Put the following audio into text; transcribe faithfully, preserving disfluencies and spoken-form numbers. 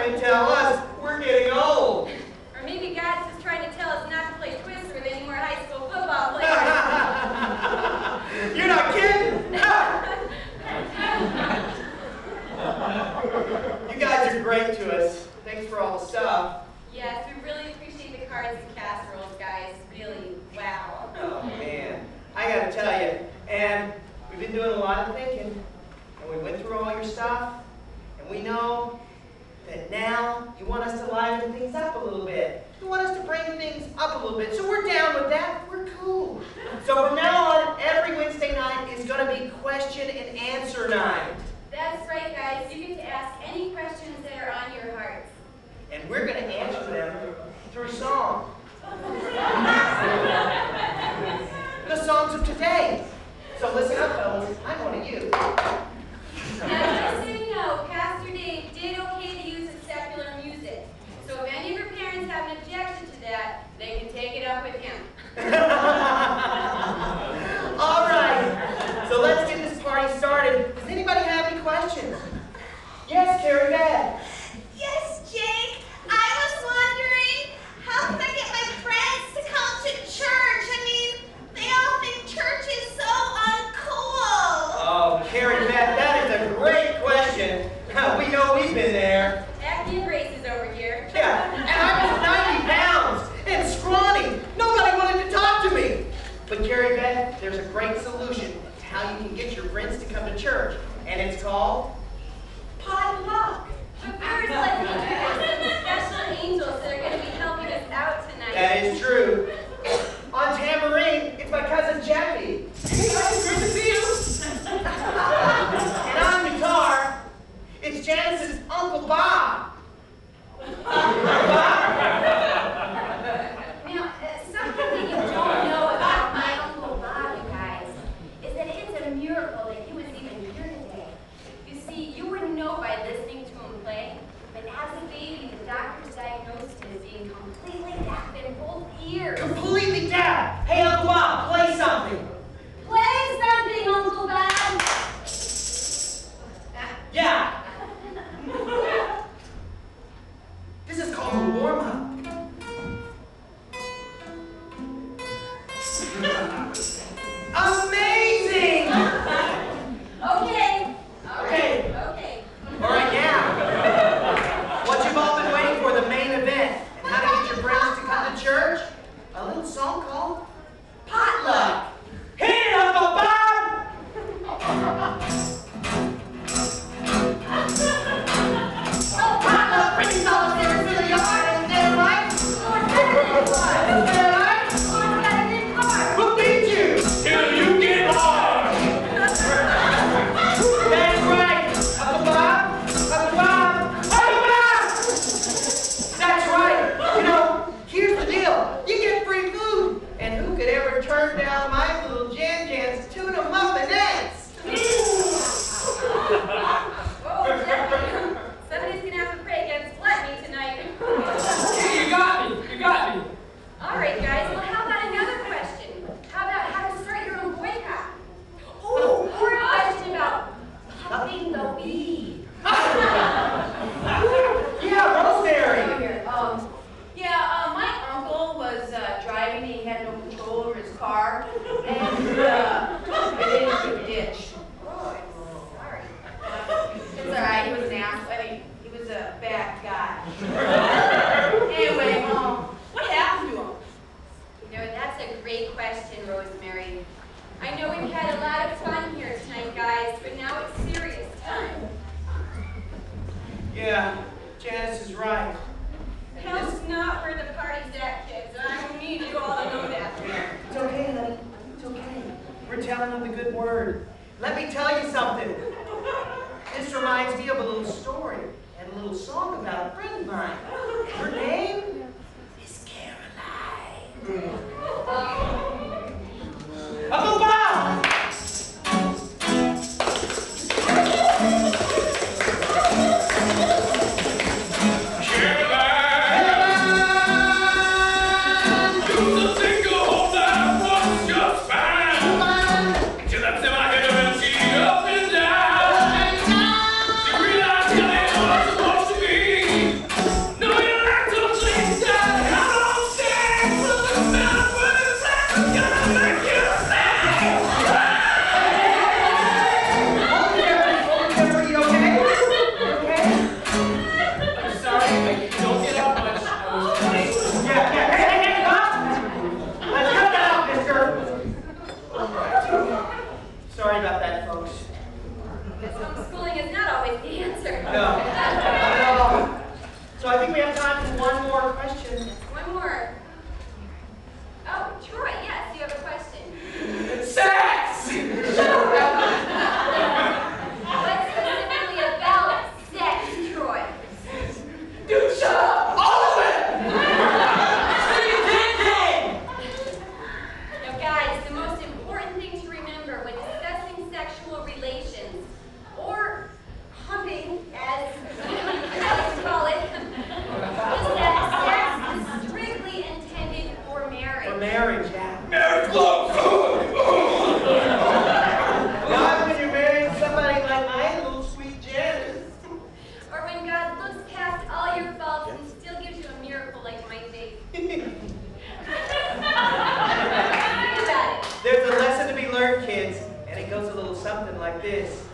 trying to tell us we're getting old. Or maybe God's just trying to tell us not to play Twister with any more high school football players. You're not kidding? You guys are great to us. Thanks for all the stuff. Yes, we really appreciate the cards and casseroles, guys. Really, wow. Oh, man. I gotta tell you, and we've been doing a lot of thinking, and we went through all your stuff, and we know that now you want us to liven things up a little bit. You want us to bring things up a little bit, so we're down with that. We're cool. So from now on, every Wednesday night is going to be question and answer night. That's right, guys. You get to ask any questions that are on your hearts. And we're going to answer them through song. The songs of today. So listen up, fellas. I'm one of you. Now, just so you know, Pastor Dave did okay to use his secular music. So if any of your parents have an objection to that, they can take it up with him. All right. So let's get this party started. Does anybody have any questions? Yes, Carrie Beth. Yes, Jake. I was wondering, how can I get my friends to come to church? I mean, they all think church is so uncool. Oh, Carrie Beth, that is a great question. We know we've been there. Acne braces over here. Yeah, and I was ninety pounds and scrawny. Nobody wanted to talk to me. But Carrie Beth, there's a great solution to how you can get your friends to come to church, and it's called potluck. But first, let's introduce the special angels that are going to be helping us out tonight. That is true. On tambourine, it's my cousin Jeffy. Hey guys, great to see you. And on guitar, it's Janice's Uncle Bob. Bob? Now, uh, something that you don't know about my Uncle Bob, you guys, is that it's a miracle that he was even here today. You see, you wouldn't know by listening to him play, but as a baby, the doctors diagnosed him as being completely deaf in both ears. Completely deaf. Hey, Uncle Bob, play something. Play something, Uncle Bob! Yeah. This is called a warm-up. Amazing! Okay. All right. Okay. Okay. All right, now, what you've all been waiting for, the main event, and how to get your friends to come to church, a little song called Potluck. Hit it, Uncle Bob! Oh, potluck brings all the neighbors to the yard, and they're like, they're like, who beat you? Till you get hard. That's right, Uncle Bob, Uncle Bob, Uncle Bob! That's right. You know, here's the deal. You get free food, and who could ever turn down my little Jan Jan's tuna muffin eggs? Whoa, Jeffy. Somebody's going to have to pray against gluttony tonight. You got me. You got me. All right, guys. Well, how about another question? How about how to start your own boycott? Ooh, or a question about puffing the weed. Yeah, Rosemary. Um, yeah, uh, my uncle was uh, driving. He had no control over his car, and uh, it into a ditch. Oh, I'm sorry. It's all right. He was an ass. I mean, he was a bad guy. Anyway, um, what happened to him? You know, that's a great question, Rosemary. I know we've had a lot of fun here tonight, guys, but now it's serious time. Yeah, Janice is right. Hell's not where the party's at, kids, and I don't need you all to know that. It's okay, honey. It's okay. We're telling them the good word. Let me tell you something. This reminds me of a little story and a little song about a friend of mine. Her name is Caroline. Uncle Bob! Supposed to be I don't get out much. I was trying. Yeah, yeah, hey, hey, hey, stop! Let's cut that out, mister! Sorry about that, folks. Because homeschooling is not always the answer. No, not at all. So I think we have time for one more question. One more. Oh, Troy, yes, you have a question. Sex! What's specifically about sex, Troy? Dude, shut up! All of it! Now, guys, the most important thing to remember when discussing sexual relations, or humping, as I like to call it, is that sex is strictly intended for marriage. For marriage, yeah. Marriage love! Not when you're marrying somebody like my little sweet Janice. Or when God looks past all your faults and still gives you a miracle like my faith. Think about it. There's a lesson to be learned, kids, and it goes a little something like this.